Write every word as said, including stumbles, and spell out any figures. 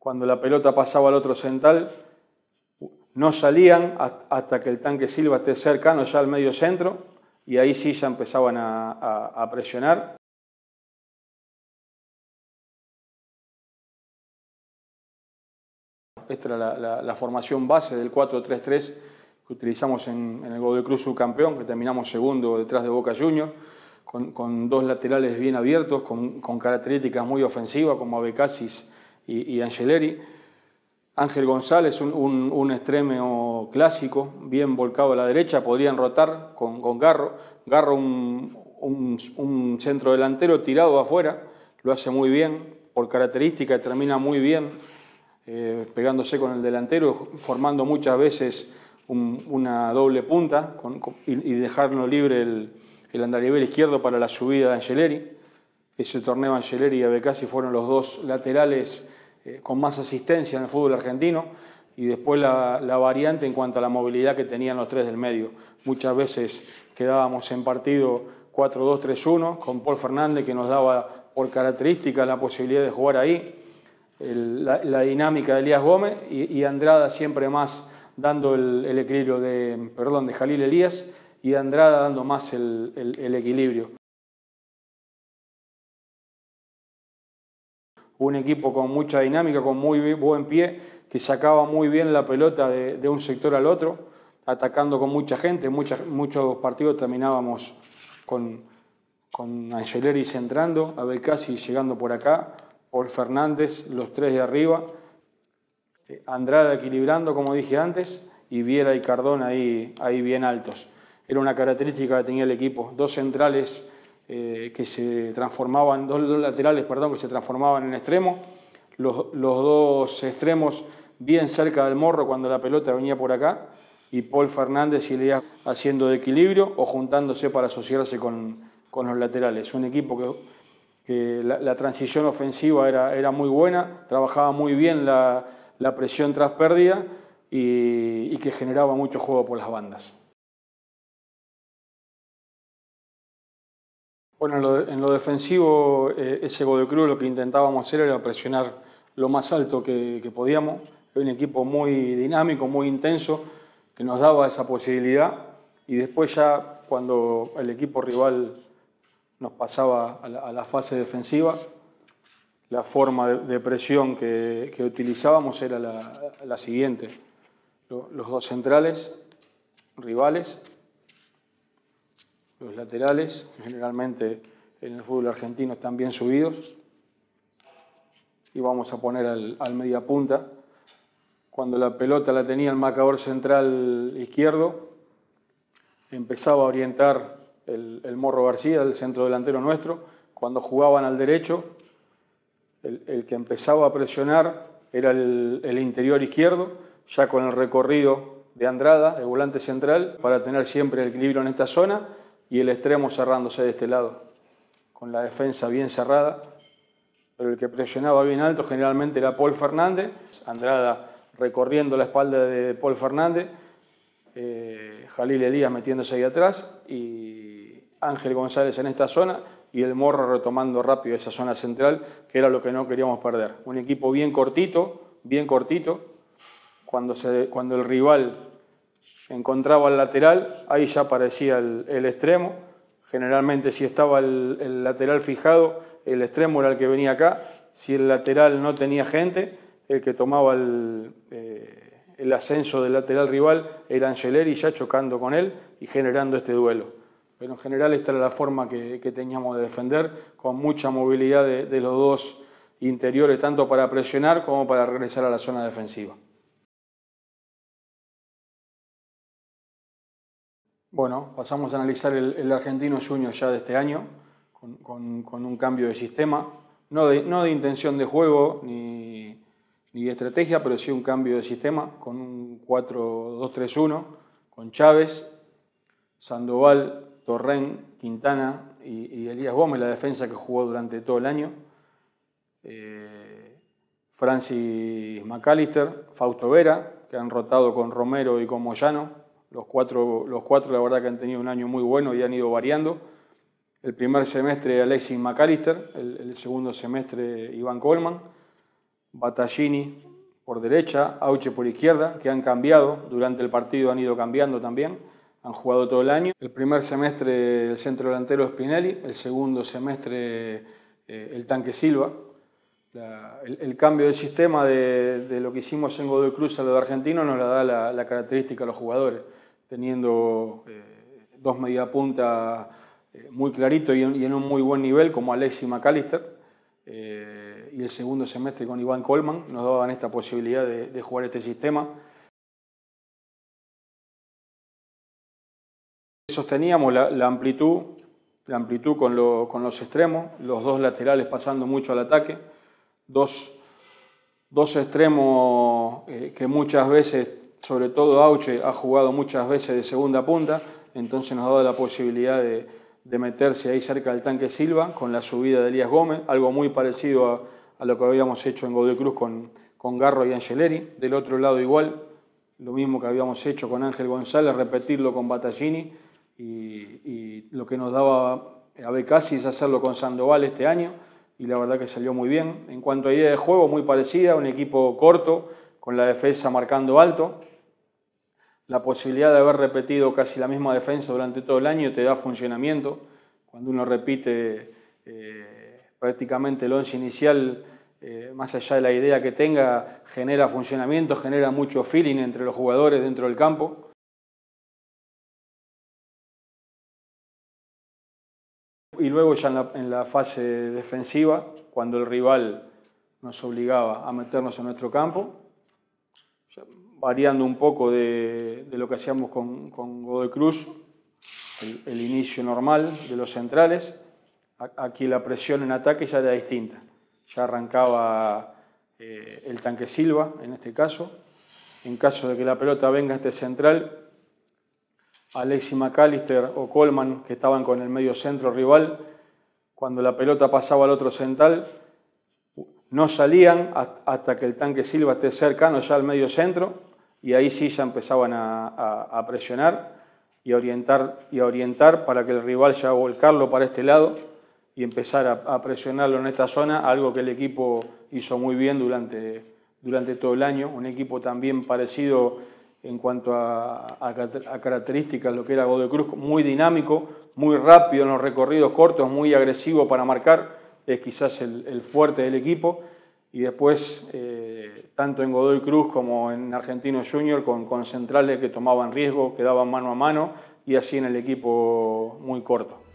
cuando la pelota pasaba al otro central, no salían hasta que el tanque Silva esté cercano ya al medio centro, y ahí sí ya empezaban a, a, a presionar. Esta era la, la, la formación base del cuatro tres tres que utilizamos en, en el Godoy Cruz subcampeón, que terminamos segundo detrás de Boca Juniors, con, con dos laterales bien abiertos, con, con características muy ofensivas como Abecasis y, y Angeleri. Ángel González, un, un, un extremo clásico, bien volcado a la derecha, podrían rotar con, con Garro. Garro, un, un, un centro delantero tirado afuera, lo hace muy bien, por característica termina muy bien, eh, pegándose con el delantero, formando muchas veces un, una doble punta con, con, y, y dejarlo libre el, el andarivel izquierdo para la subida de Angeleri. Ese torneo Angeleri y Abecasis fueron los dos laterales eh, con más asistencia en el fútbol argentino, y después la, la variante en cuanto a la movilidad que tenían los tres del medio. Muchas veces quedábamos en partido cuatro dos tres uno con Paul Fernández, que nos daba por característica la posibilidad de jugar ahí, el, la, la dinámica de Elías Gómez, y, y Andrada siempre más dando el, el equilibrio de, perdón, de Jalil Elías, y Andrada dando más el, el, el equilibrio. Un equipo con mucha dinámica, con muy buen pie, que sacaba muy bien la pelota de, de un sector al otro, atacando con mucha gente. Mucha, muchos partidos terminábamos con, con Angeleri centrando, Abecasis llegando por acá, Paul Fernández, los tres de arriba, Andrada equilibrando, como dije antes, y Viera y Cardona ahí, ahí bien altos. Era una característica que tenía el equipo. Dos centrales eh, que se transformaban, dos, dos laterales, perdón, que se transformaban en extremo. Los, los dos extremos bien cerca del morro cuando la pelota venía por acá. Y Paul Fernández y Elías haciendo de equilibrio o juntándose para asociarse con, con los laterales. Un equipo que, que la, la transición ofensiva era, era muy buena, trabajaba muy bien la, la presión tras pérdida y, y que generaba mucho juego por las bandas. Bueno, en lo, en lo defensivo, eh, ese Godoy Cruz lo que intentábamos hacer era presionar lo más alto que, que podíamos. Era un equipo muy dinámico, muy intenso, que nos daba esa posibilidad. Y después ya cuando el equipo rival nos pasaba a la, a la fase defensiva, la forma de, de presión que, que utilizábamos era la, la siguiente. Los dos centrales rivales, los laterales, que generalmente en el fútbol argentino están bien subidos, y vamos a poner al, al media punta. Cuando la pelota la tenía el marcador central izquierdo, empezaba a orientar el, el Morro García, el centro delantero nuestro. Cuando jugaban al derecho, el, el que empezaba a presionar era el, el interior izquierdo, ya con el recorrido de Andrada, el volante central, para tener siempre el equilibrio en esta zona, y el extremo cerrándose de este lado, con la defensa bien cerrada. Pero el que presionaba bien alto generalmente era Paul Fernández. Andrada recorriendo la espalda de Paul Fernández, eh, Jalil Elías metiéndose ahí atrás, y Ángel González en esta zona, y el Morro retomando rápido esa zona central, que era lo que no queríamos perder. Un equipo bien cortito, bien cortito. Cuando, se, cuando el rival encontraba el lateral, ahí ya aparecía el, el extremo. Generalmente si estaba el, el lateral fijado, el extremo era el que venía acá. Si el lateral no tenía gente, el que tomaba el, eh, el ascenso del lateral rival era Angeleri, ya chocando con él y generando este duelo. Pero en general esta era la forma que, que teníamos de defender, con mucha movilidad de, de los dos interiores, tanto para presionar como para regresar a la zona defensiva. Bueno, pasamos a analizar el, el Argentino Junior ya de este año, con, con, con un cambio de sistema, no de, no de intención de juego ni, ni de estrategia, pero sí un cambio de sistema, con un cuatro dos tres uno, con Chávez, Sandoval, Torrén, Quintana y, y Elías Gómez, la defensa que jugó durante todo el año, eh, Francis McAllister, Fausto Vera, que han rotado con Romero y con Moyano. Los cuatro, los cuatro la verdad que han tenido un año muy bueno y han ido variando. El primer semestre Alexis McAllister, el, el segundo semestre Iván Colman. Battaglini por derecha, Auche por izquierda, que han cambiado, durante el partido han ido cambiando también, han jugado todo el año. El primer semestre el centro delantero Spinelli, el segundo semestre eh, el Tanque Silva. La, el, el cambio del sistema de, de lo que hicimos en Godoy Cruz a lo de Argentino nos la da la, la característica de los jugadores, teniendo eh, dos mediapuntas eh, muy claritos y, y en un muy buen nivel como Alexis McAllister. Eh, y el segundo semestre con Iván Colman nos daban esta posibilidad de, de jugar este sistema. Sosteníamos la, la amplitud, la amplitud con, lo, con los extremos, los dos laterales pasando mucho al ataque, dos, dos extremos eh, que muchas veces, sobre todo Auche, ha jugado muchas veces de segunda punta, entonces nos daba la posibilidad de de meterse ahí cerca del Tanque Silva con la subida de Elías Gómez, algo muy parecido a, a lo que habíamos hecho en Godoy Cruz con, con Garro y Angeleri. Del otro lado igual, lo mismo que habíamos hecho con Ángel González, repetirlo con Battaglini y, y lo que nos daba a Becasi es hacerlo con Sandoval este año y la verdad que salió muy bien. En cuanto a idea de juego, muy parecida, un equipo corto, con la defensa marcando alto. La posibilidad de haber repetido casi la misma defensa durante todo el año te da funcionamiento. Cuando uno repite eh, prácticamente el once inicial, eh, más allá de la idea que tenga, genera funcionamiento, genera mucho feeling entre los jugadores dentro del campo. Y luego ya en la, en la fase defensiva, cuando el rival nos obligaba a meternos en nuestro campo, ya, variando un poco de, de lo que hacíamos con, con Godoy Cruz, el, el inicio normal de los centrales. Aquí la presión en ataque ya era distinta. Ya arrancaba eh, el Tanque Silva, en este caso. En caso de que la pelota venga a este central, Alexis McAllister o Colman, que estaban con el medio centro rival, cuando la pelota pasaba al otro central, no salían hasta que el Tanque Silva esté cercano ya al medio centro, y ahí sí ya empezaban a, a, a presionar y a, orientar, y a orientar para que el rival ya volcarlo para este lado y empezar a, a presionarlo en esta zona, algo que el equipo hizo muy bien durante, durante todo el año. Un equipo también parecido en cuanto a, a, a características, lo que era Godoy Cruz, muy dinámico, muy rápido en los recorridos cortos, muy agresivo para marcar, es quizás el, el fuerte del equipo. Y después, eh, tanto en Godoy Cruz como en Argentinos Juniors, con, con centrales que tomaban riesgo, que daban mano a mano, y así en el equipo muy corto.